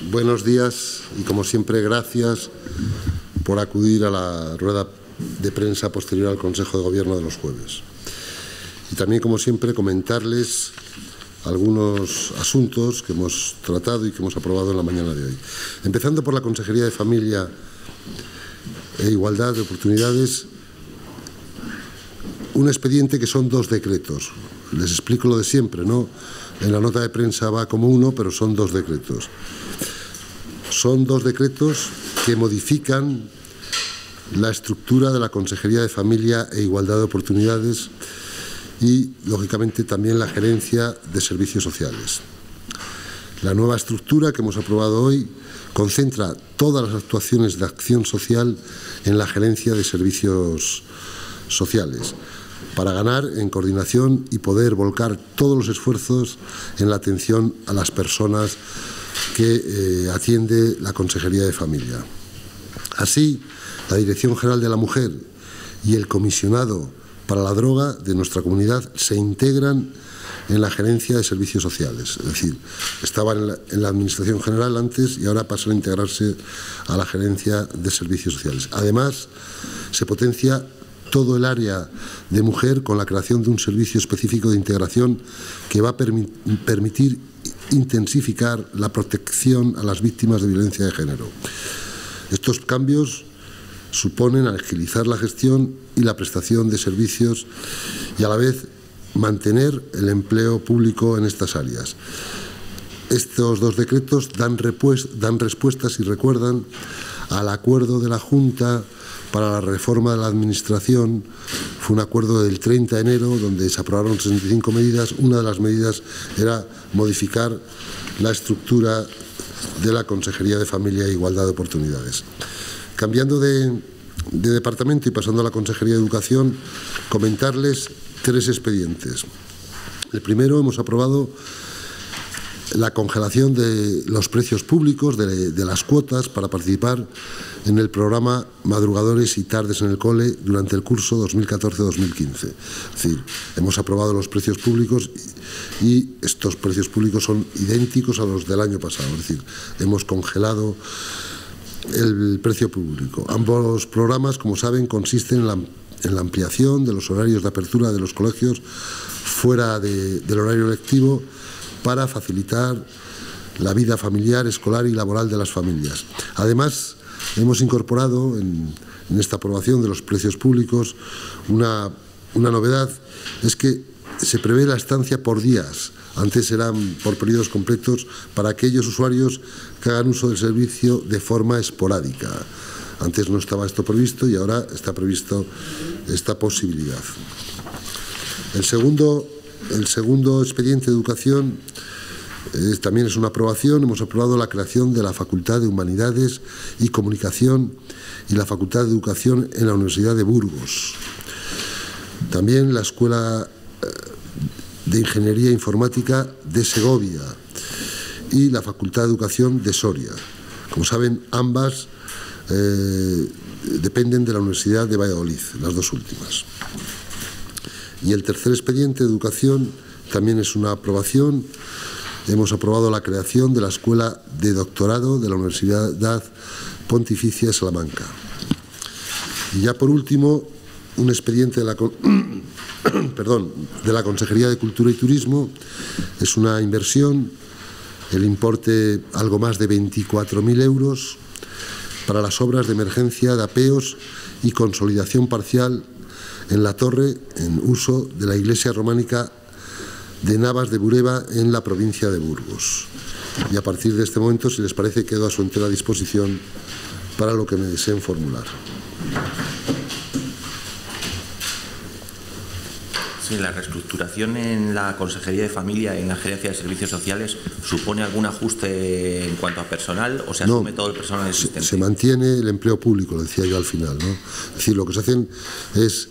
buenos días y, como siempre, gracias por acudir a la rueda de prensa posterior al Consejo de Gobierno de los jueves. Y también, como siempre, comentarles algunos asuntos que hemos tratado y que hemos aprobado en la mañana de hoy. Empezando por la Consejería de Familia e Igualdad de Oportunidades, un expediente que son 2 decretos. Les explico lo de siempre, ¿no? En la nota de prensa va como uno, pero son 2 decretos. Son 2 decretos que modifican la estructura de la Consejería de Familia e Igualdad de Oportunidades y, lógicamente, también la Gerencia de Servicios Sociales. La nueva estructura que hemos aprobado hoy concentra todas las actuaciones de acción social en la Gerencia de Servicios Sociales, para ganar en coordinación y poder volcar todos los esfuerzos en la atención a las personas que atiende la Consejería de Familia. Así, la Dirección General de la Mujer y el Comisionado para la Droga de nuestra comunidad se integran en la Gerencia de Servicios Sociales. Es decir, estaban en la Administración General antes y ahora pasan a integrarse a la Gerencia de Servicios Sociales. Además, se potencia todo el área de mujer con la creación de un servicio específico de integración que va a permitir intensificar la protección a las víctimas de violencia de género. Estos cambios suponen agilizar la gestión y la prestación de servicios y, a la vez, mantener el empleo público en estas áreas. Estos 2 decretos dan respuestas y recuerdan al acuerdo de la Junta para la reforma de la Administración. Fue un acuerdo del 30 de enero donde se aprobaron 65 medidas. Una de las medidas era modificar la estructura de la Consejería de Familia e Igualdad de Oportunidades. Cambiando de departamento y pasando a la Consejería de Educación, comentarles 3 expedientes. El primero, hemos aprobado la congelación de los precios públicos de las cuotas para participar en el programa Madrugadores y Tardes en el Cole durante el curso 2014-2015. Es decir, hemos aprobado los precios públicos y estos precios públicos son idénticos a los del año pasado. Es decir, hemos congelado el precio público. Ambos programas, como saben, consisten en la ampliación de los horarios de apertura de los colegios fuera del horario lectivo para facilitar la vida familiar, escolar y laboral de las familias. Además, hemos incorporado en esta aprobación de los precios públicos una novedad, es que se prevé la estancia por días. Antes eran por periodos completos para aquellos usuarios que hagan uso del servicio de forma esporádica. Antes no estaba esto previsto y ahora está previsto esta posibilidad. El segundo expediente de educación también es una aprobación. Hemos aprobado la creación de la Facultad de Humanidades y Comunicación y la Facultad de Educación en la Universidad de Burgos. También la Escuela de Ingeniería Informática de Segovia y la Facultad de Educación de Soria. Como saben, ambas dependen de la Universidad de Valladolid, las 2 últimas. Y el tercer expediente de educación también es una aprobación. Hemos aprobado la creación de la Escuela de Doctorado de la Universidad Pontificia de Salamanca. Y ya por último, un expediente de la Consejería de Cultura y Turismo. Es una inversión, el importe algo más de 24.000 euros para las obras de emergencia de apeos y consolidación parcial en la torre en uso de la iglesia románica de Navas de Bureba en la provincia de Burgos. Y a partir de este momento, si les parece, quedo a su entera disposición para lo que me deseen formular. Sí, la reestructuración en la Consejería de Familia y en la Gerencia de Servicios Sociales ¿supone algún ajuste en cuanto a personal o se asume todo el personal existente? Se mantiene el empleo público, lo decía yo al final, ¿no? Es decir, lo que se hacen es...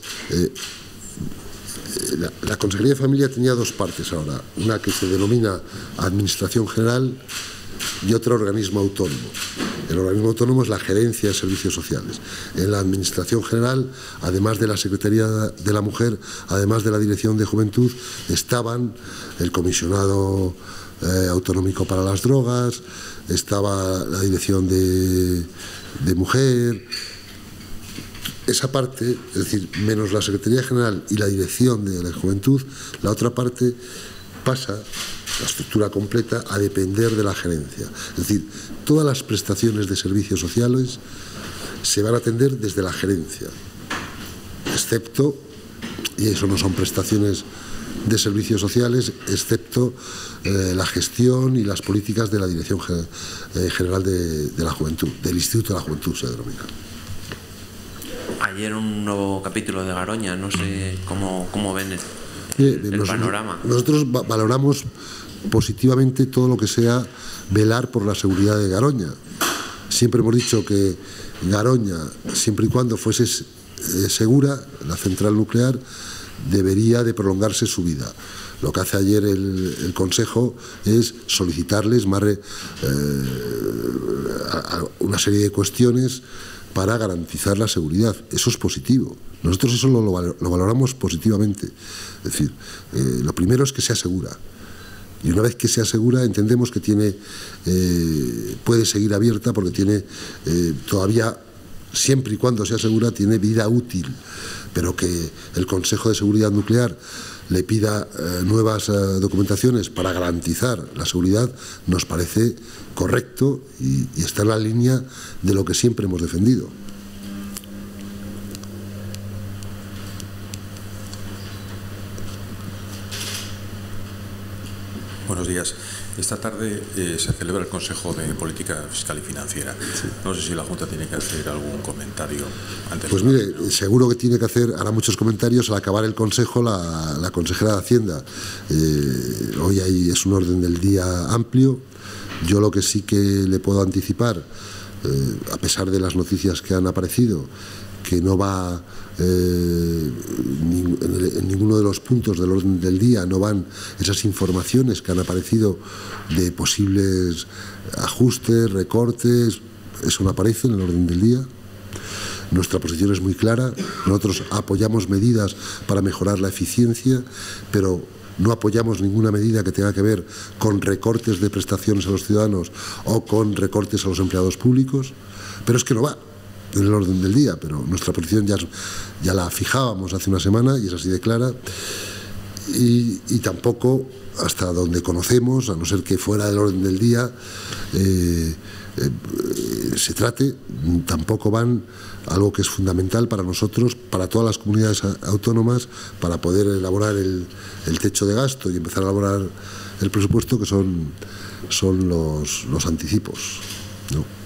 la Consejería de Familia tenía 2 partes ahora, una que se denomina Administración General y otro organismo autónomo. El organismo autónomo es la Gerencia de Servicios Sociales. En la Administración General, además de la Secretaría de la Mujer, además de la Dirección de Juventud, estaban el Comisionado autonómico para las drogas, estaba la dirección de mujer. Esa parte, es decir, menos la Secretaría General y la Dirección de la Juventud, la otra parte pasa, la estructura completa, a depender de la gerencia. Es decir, todas las prestaciones de servicios sociales se van a atender desde la gerencia, excepto, y eso no son prestaciones de servicios sociales, excepto la gestión y las políticas de la Dirección General de la Juventud, del Instituto de la Juventud se denomina. Ayer un nuevo capítulo de Garoña, no sé cómo ven el panorama. Nosotros valoramos positivamente todo lo que sea velar por la seguridad de Garoña. Siempre hemos dicho que Garoña, siempre y cuando fuese segura, la central nuclear, debería de prolongarse su vida. Lo que hace ayer el Consejo es solicitarles una serie de cuestiones para garantizar la seguridad. Eso es positivo. Nosotros eso lo valoramos positivamente. Es decir, lo primero es que sea segura. Y una vez que sea segura, entendemos que puede seguir abierta porque tiene todavía, siempre y cuando sea segura, tiene vida útil. Pero que el Consejo de Seguridad Nuclear le pida nuevas documentaciones para garantizar la seguridad nos parece correcto y está en la línea de lo que siempre hemos defendido. Buenos días. Esta tarde se celebra el Consejo de Política Fiscal y Financiera. Sí. No sé si la Junta tiene que hacer algún comentario antes. Pues mire, seguro que tiene que hacer, hará muchos comentarios al acabar el Consejo la consejera de Hacienda. Hoy ahí es un orden del día amplio. Yo lo que sí que le puedo anticipar, a pesar de las noticias que han aparecido, que no va en ninguno de los puntos del orden del día, no van esas informaciones que han aparecido de posibles ajustes, recortes, eso no aparece en el orden del día. Nuestra posición es muy clara, nosotros apoyamos medidas para mejorar la eficiencia, pero no apoyamos ninguna medida que tenga que ver con recortes de prestaciones a los ciudadanos o con recortes a los empleados públicos, pero es que no va en el orden del día, pero nuestra posición ya la fijábamos hace una semana y es así de clara, y tampoco, hasta donde conocemos, a no ser que fuera del orden del día se trate, tampoco van algo que es fundamental para nosotros, para todas las comunidades autónomas, para poder elaborar el techo de gasto y empezar a elaborar el presupuesto, que son los anticipos, ¿no?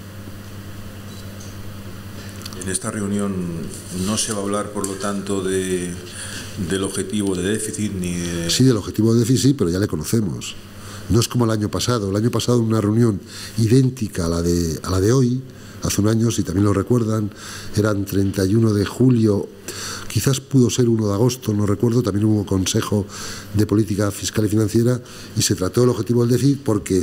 En esta reunión no se va a hablar, por lo tanto, del objetivo de déficit ni de... Sí, del objetivo de déficit, pero ya le conocemos. No es como el año pasado. El año pasado, en una reunión idéntica a la de hoy, hace un año, si también lo recuerdan, eran 31 de julio, quizás pudo ser 1 de agosto, no recuerdo, también hubo Consejo de Política Fiscal y Financiera y se trató el objetivo del déficit porque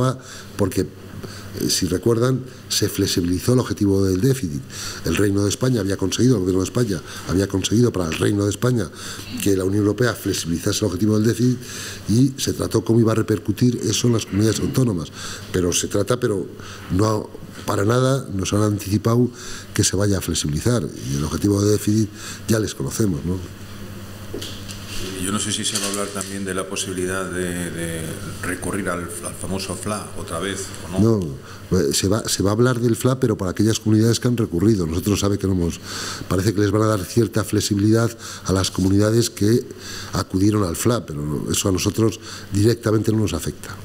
si recuerdan, se flexibilizó el objetivo del déficit. El Reino de España había conseguido, el Gobierno de España había conseguido para el Reino de España que la Unión Europea flexibilizase el objetivo del déficit y se trató cómo iba a repercutir eso en las comunidades autónomas. Pero no para nada nos han anticipado que se vaya a flexibilizar y el objetivo de déficit ya les conocemos, ¿no? Yo no sé si se va a hablar también de la posibilidad de recurrir al famoso FLA otra vez, ¿o no? No, se va a hablar del FLA, pero para aquellas comunidades que han recurrido. Nosotros parece que les van a dar cierta flexibilidad a las comunidades que acudieron al FLA, pero eso a nosotros directamente no nos afecta.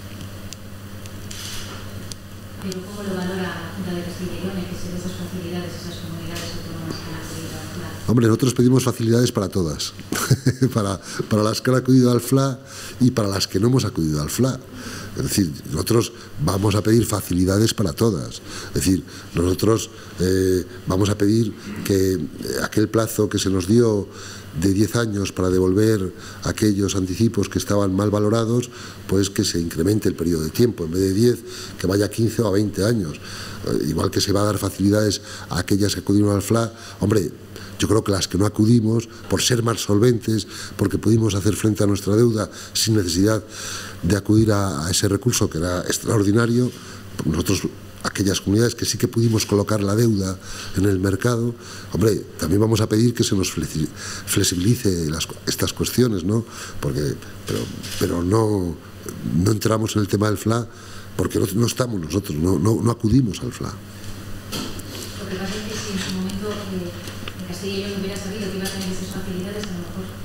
Pero ¿cómo lo valora la Junta de Castilla y León, que se den esas facilidades a esas comunidades autónomas que han acudido al FLA? Hombre, nosotros pedimos facilidades para todas, para las que han acudido al FLA y para las que no hemos acudido al FLA. Es decir, nosotros vamos a pedir facilidades para todas. Es decir, nosotros vamos a pedir que aquel plazo que se nos dio de 10 años para devolver aquellos anticipos que estaban mal valorados, pues que se incremente el periodo de tiempo, en vez de 10, que vaya a 15 o a 20 años. Igual que se va a dar facilidades a aquellas que acudieron al FLA. Hombre, yo creo que las que no acudimos, por ser más solventes, porque pudimos hacer frente a nuestra deuda sin necesidad de acudir a ese recurso que era extraordinario, nosotros, aquellas comunidades que sí que pudimos colocar la deuda en el mercado, hombre, también vamos a pedir que se nos flexibilice estas cuestiones, ¿no? Pero no entramos en el tema del FLA porque no estamos nosotros, no acudimos al FLA. Lo que pasa es que si en su momento en Castilla y León hubiera sabido que iba a tener esas facilidades, a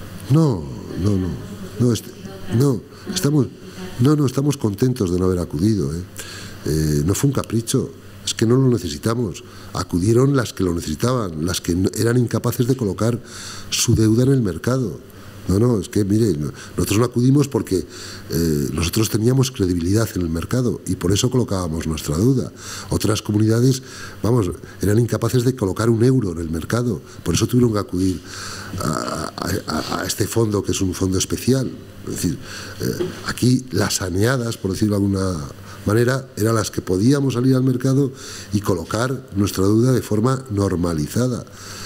lo mejor... estamos contentos de no haber acudido, no fue un capricho, es que no lo necesitamos. Acudieron las que lo necesitaban, las que eran incapaces de colocar su deuda en el mercado. Es que, mire, nosotros no acudimos porque nosotros teníamos credibilidad en el mercado y por eso colocábamos nuestra deuda. Otras comunidades, eran incapaces de colocar un euro en el mercado, por eso tuvieron que acudir a este fondo, que es un fondo especial. Es decir, aquí las saneadas, por decirlo de alguna manera, eran las que podíamos salir al mercado y colocar nuestra deuda de forma normalizada.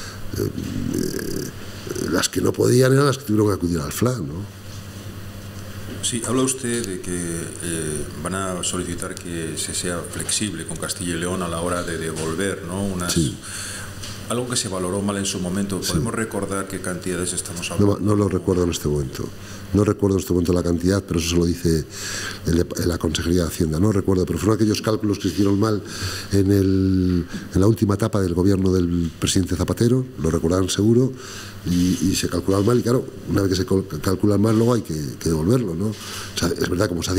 Las que no podían eran las que tuvieron que acudir al FLA, ¿no? Sí, habla usted de que van a solicitar que se sea flexible con Castilla y León a la hora de devolver, ¿no? Sí. Algo que se valoró mal en su momento. ¿Podemos recordar qué cantidades estamos hablando? No lo recuerdo en este momento. No recuerdo en este momento la cantidad, pero eso se lo dice la Consejería de Hacienda. No recuerdo, pero fueron aquellos cálculos que se hicieron mal en la última etapa del gobierno del presidente Zapatero, lo recordarán seguro, y se calcularon mal. Y claro, una vez que se calculan mal, luego hay que devolverlo, ¿no? O sea, es verdad, como se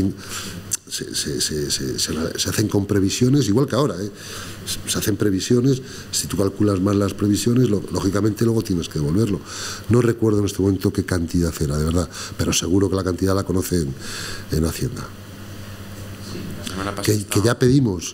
hacen con previsiones, igual que ahora, se hacen previsiones. Si tú calculas mal las previsiones, lógicamente luego tienes que devolverlo. No recuerdo en este momento qué cantidad era, de verdad, pero seguro que la cantidad la conocen en Hacienda. Sí, que ya pedimos,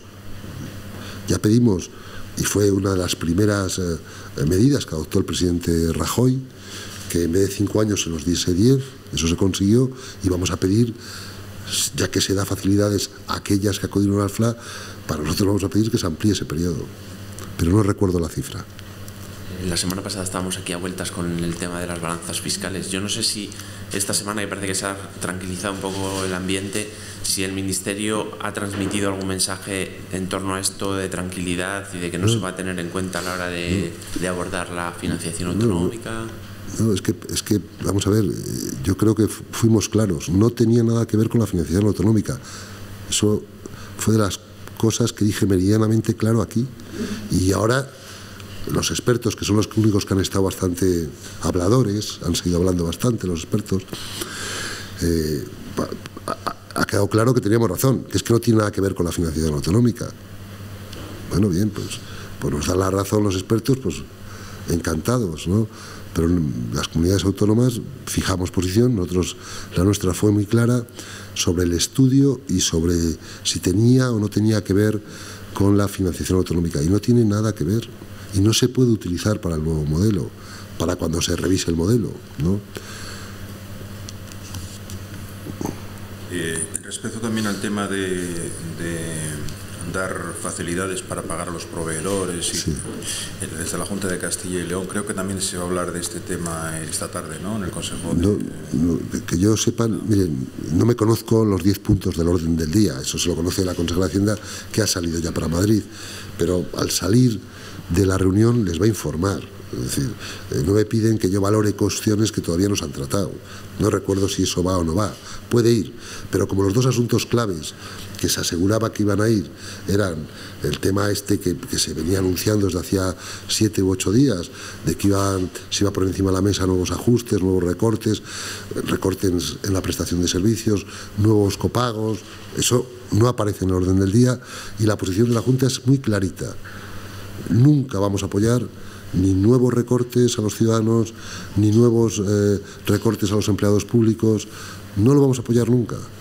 y fue una de las primeras medidas que adoptó el presidente Rajoy, que en vez de 5 años se nos diese 10, eso se consiguió, y vamos a pedir, ya que se da facilidades a aquellas que acudieron al FLA, para nosotros vamos a pedir que se amplíe ese periodo, pero no recuerdo la cifra. La semana pasada estábamos aquí a vueltas con el tema de las balanzas fiscales. Yo no sé si esta semana, que parece que se ha tranquilizado un poco el ambiente, si el Ministerio ha transmitido algún mensaje en torno a esto de tranquilidad y de que no se va a tener en cuenta a la hora de abordar la financiación autonómica. No, es que, vamos a ver, yo creo que fuimos claros, no tenía nada que ver con la financiación autonómica. Eso fue de las cosas que dije meridianamente claro aquí. Y ahora los expertos, que son los únicos que han estado bastante habladores, han seguido hablando bastante los expertos, ha quedado claro que teníamos razón, que es que no tiene nada que ver con la financiación autonómica. Bueno, bien, pues nos dan la razón los expertos, pues encantados, ¿no? Pero las comunidades autónomas fijamos posición, la nuestra fue muy clara sobre el estudio y sobre si tenía o no tenía que ver con la financiación autonómica, y no tiene nada que ver, y no se puede utilizar para el nuevo modelo, para cuando se revise el modelo, ¿no? Respecto también al tema de dar facilidades para pagar a los proveedores, sí. Desde la Junta de Castilla y León, creo que también se va a hablar de este tema esta tarde, ¿no?, en el Consejo que yo sepa, miren, no me conozco los 10 puntos del orden del día, eso se lo conoce la Consejera de Hacienda, que ha salido ya para Madrid, pero al salir de la reunión les va a informar. Es decir, no me piden que yo valore cuestiones que todavía no se han tratado. No recuerdo si eso va o no va. Puede ir, pero como los dos asuntos claves que se aseguraba que iban a ir eran el tema que se venía anunciando desde hacía 7 u 8 días, de que se iba por encima de la mesa nuevos ajustes, nuevos recortes en la prestación de servicios, nuevos copagos, eso no aparece en el orden del día, y la posición de la Junta es muy clarita. Nunca vamos a apoyar ni nuevos recortes a los ciudadanos, ni nuevos recortes a los empleados públicos. No lo vamos a apoyar nunca.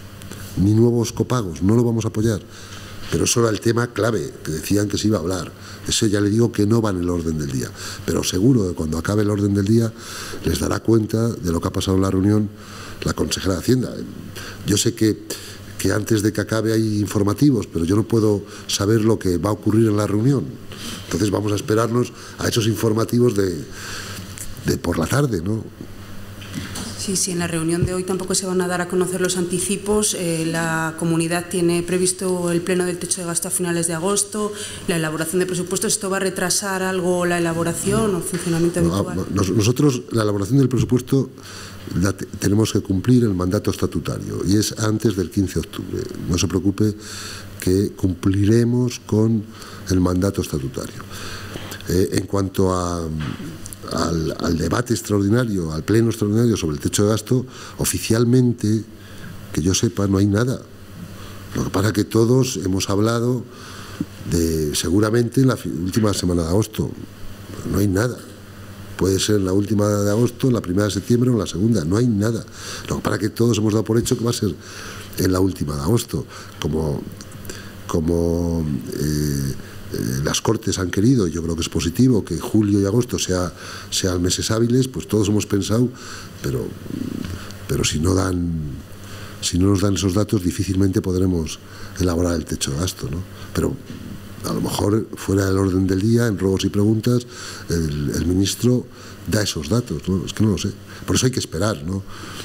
ni nuevos copagos, no lo vamos a apoyar. Pero eso era el tema clave, que decían que se iba a hablar. Eso ya le digo que no va en el orden del día. Pero seguro que cuando acabe el orden del día les dará cuenta de lo que ha pasado en la reunión la consejera de Hacienda. Yo sé que antes de que acabe hay informativos, pero yo no puedo saber lo que va a ocurrir en la reunión. Entonces vamos a esperarnos a esos informativos de por la tarde, ¿no? Sí, en la reunión de hoy tampoco se van a dar a conocer los anticipos. La comunidad tiene previsto el pleno del techo de gasto a finales de agosto, la elaboración de presupuestos. ¿Esto va a retrasar algo la elaboración o el funcionamiento habitual? Nosotros, la elaboración del presupuesto, tenemos que cumplir el mandato estatutario y es antes del 15 de octubre. No se preocupe que cumpliremos con el mandato estatutario. En cuanto al debate extraordinario, al pleno extraordinario sobre el techo de gasto, oficialmente, que yo sepa, no hay nada. Lo que pasa es que todos hemos hablado seguramente en la última semana de agosto. No hay nada. Puede ser en la última de agosto, en la primera de septiembre o en la segunda. No hay nada. Lo que pasa es que todos hemos dado por hecho que va a ser en la última de agosto. Como las Cortes han querido, yo creo que es positivo que julio y agosto sean meses hábiles, pues todos hemos pensado, pero si no nos dan esos datos, difícilmente podremos elaborar el techo de gasto, ¿no? Pero a lo mejor fuera del orden del día, en ruegos y preguntas, el ministro da esos datos, ¿no? Es que no lo sé. Por eso hay que esperar, ¿no?,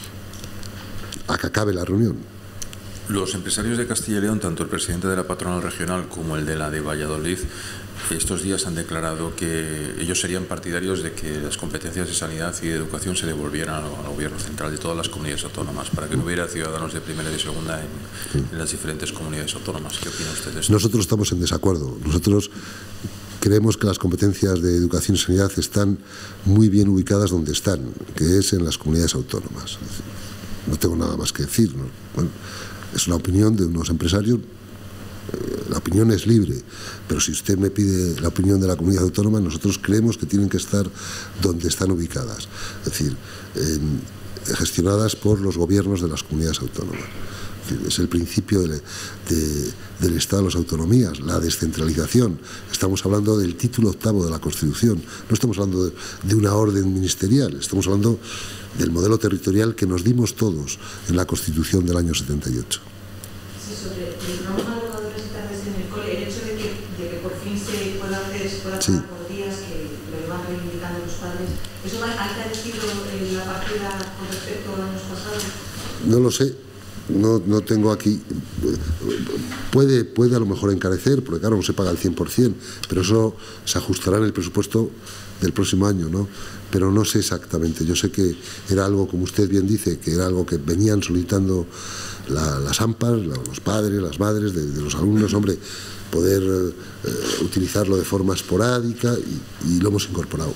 a que acabe la reunión. Los empresarios de Castilla y León, tanto el presidente de la patronal regional como el de la de Valladolid, estos días han declarado que ellos serían partidarios de que las competencias de sanidad y de educación se devolvieran al gobierno central de todas las comunidades autónomas, para que no hubiera ciudadanos de primera y de segunda en las diferentes comunidades autónomas. ¿Qué opina usted de esto? Nosotros estamos en desacuerdo. Nosotros creemos que las competencias de educación y sanidad están muy bien ubicadas donde están, que es en las comunidades autónomas. No tengo nada más que decir, ¿no? Bueno, es la opinión de unos empresarios, la opinión es libre, pero si usted me pide la opinión de la comunidad autónoma, nosotros creemos que tienen que estar donde están ubicadas, es decir, gestionadas por los gobiernos de las comunidades autónomas. Es el principio del Estado de las autonomías, la descentralización. Estamos hablando del título 8º de la Constitución, no estamos hablando de una orden ministerial, estamos hablando del modelo territorial que nos dimos todos en la Constitución del año 78. Sí, sobre el programa de educadores y tardes en el cole, el hecho de que por fin se pueda hacer por días, que lo llevan reivindicando los padres, ¿eso ha encarecido la partida con respecto a años pasados? No lo sé. No tengo aquí, puede a lo mejor encarecer, porque claro, no se paga al 100%, pero eso se ajustará en el presupuesto del próximo año, ¿no? Pero no sé exactamente. Yo sé que era algo, como usted bien dice, que era algo que venían solicitando las AMPAs, los padres, las madres de los alumnos, hombre, poder utilizarlo de forma esporádica y lo hemos incorporado.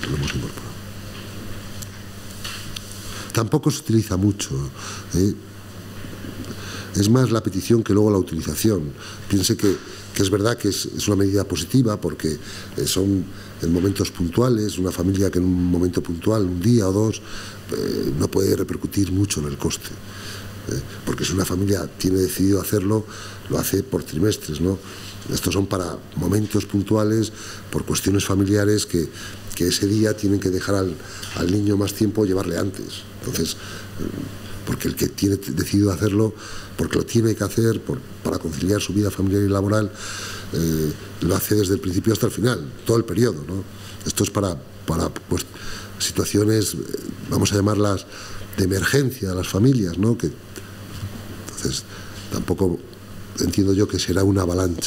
Tampoco se utiliza mucho, ¿eh? Es más la petición que luego la utilización. Piense que es verdad que es una medida positiva porque son en momentos puntuales, una familia que en un momento puntual, un día o dos, no puede repercutir mucho en el coste. Porque si una familia tiene decidido hacerlo, lo hace por trimestres, ¿no? Estos son para momentos puntuales, por cuestiones familiares que ese día tienen que dejar al niño más tiempo, llevarle antes. Entonces, porque el que tiene decidido hacerlo, porque lo tiene que hacer para conciliar su vida familiar y laboral, lo hace desde el principio hasta el final, todo el periodo, ¿no? Esto es para pues, situaciones, vamos a llamarlas de emergencia a las familias, ¿no? Entonces, tampoco entiendo yo que será una avalancha.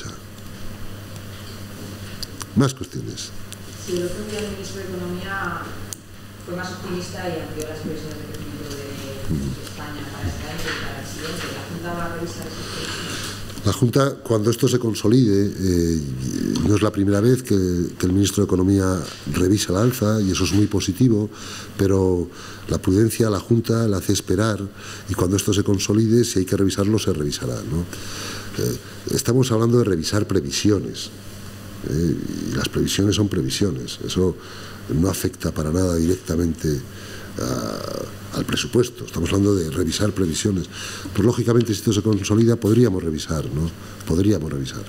Más cuestiones. Sí, el otro día el ministro de Economía fue más optimista y amplió las previsiones de crecimiento de España para este año y para el siguiente. ¿La Junta va a revisar esas previsiones? La Junta, cuando esto se consolide, no es la primera vez que el ministro de Economía revisa la alza, y eso es muy positivo, pero la prudencia a la Junta la hace esperar, y cuando esto se consolide, si hay que revisarlo, se revisará, ¿no? Estamos hablando de revisar previsiones, y las previsiones son previsiones, eso no afecta para nada directamente al presupuesto, estamos hablando de revisar previsiones. Pues lógicamente, si esto se consolida, podríamos revisar, ¿no? Podríamos revisar.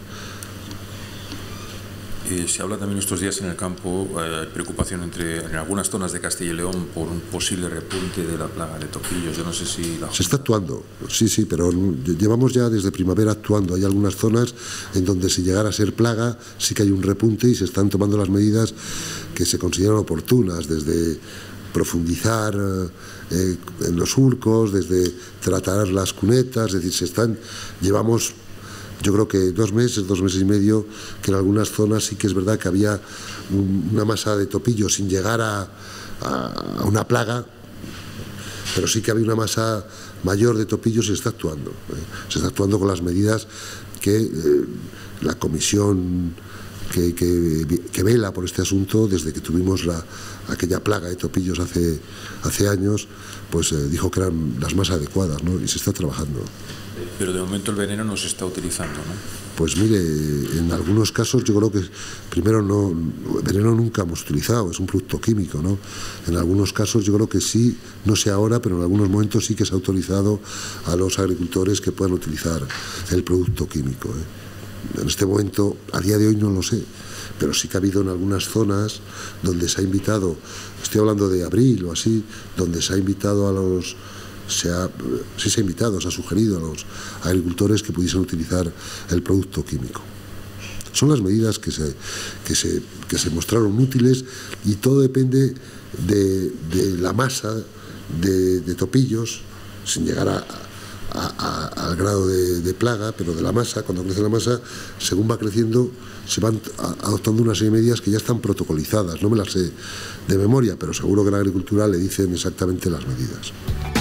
Se habla también estos días en el campo, preocupación en algunas zonas de Castilla y León por un posible repunte de la plaga de topillos. Yo no sé si... Se está actuando, sí, pero llevamos ya desde primavera actuando. Hay algunas zonas en donde, si llegara a ser plaga, sí que hay un repunte y se están tomando las medidas que se consideran oportunas, desde profundizar en los surcos, desde tratar las cunetas, es decir, llevamos... Yo creo que 2 meses y medio, que en algunas zonas sí que es verdad que había una masa de topillos sin llegar a una plaga, pero sí que había una masa mayor de topillos y se está actuando. Se está actuando con las medidas que la comisión que vela por este asunto, desde que tuvimos aquella plaga de topillos hace años, pues dijo que eran las más adecuadas, ¿no? Y se está trabajando. Pero de momento el veneno no se está utilizando, ¿no? Pues mire, en algunos casos yo creo que primero el veneno nunca hemos utilizado, es un producto químico, ¿no? En algunos casos yo creo que sí, no sé ahora, pero en algunos momentos sí que se ha autorizado a los agricultores que puedan utilizar el producto químico, ¿eh? En este momento, a día de hoy no lo sé, pero sí que ha habido en algunas zonas donde se ha invitado, estoy hablando de abril o así, donde se ha invitado se ha sugerido a los agricultores que pudiesen utilizar el producto químico. Son las medidas que se mostraron útiles, y todo depende de la masa de topillos, sin llegar al grado de plaga, pero de la masa. Cuando crece la masa, según va creciendo, se van adoptando una serie de medidas que ya están protocolizadas. No me las sé de memoria, pero seguro que en la agricultura le dicen exactamente las medidas.